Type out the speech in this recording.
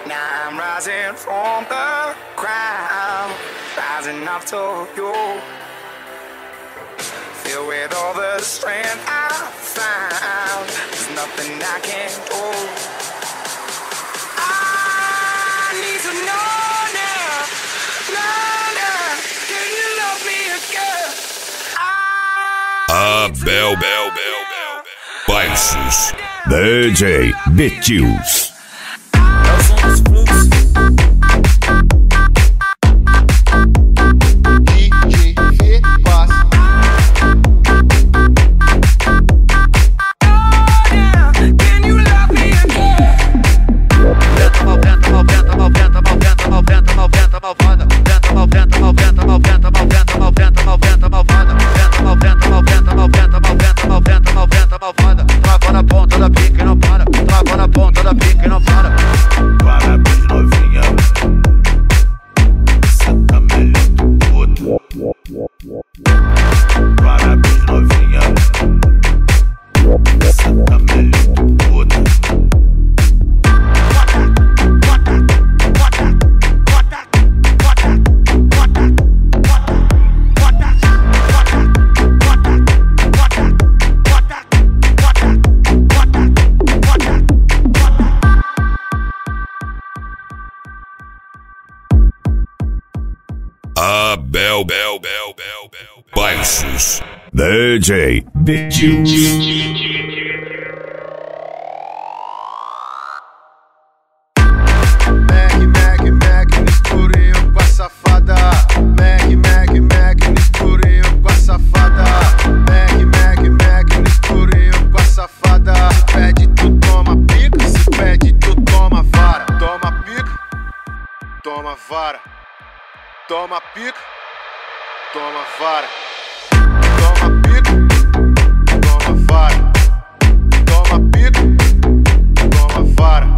Now I'm rising from the ground, rising up to you. Filled with all the strength I found, there's nothing I can't do. I need to know now, can you love me again? Abel Baixos DJ Betills. Trava na ponta da pica e não para. Trava na ponta da pica e não para. Parabéns, novinha. Você tá melhor do outro. Parabéns, novinha. Você tá melhor do outro. Abel Baixos DJ Betills. Mac no escurinho com a safada. Mac no escurinho com a safada. Mac no escurinho com a safada. Se pede tu toma pica, se pede tu toma vara. Toma pica, toma vara. Toma pica, toma vara. Toma pica, toma vara. Toma pica, toma vara.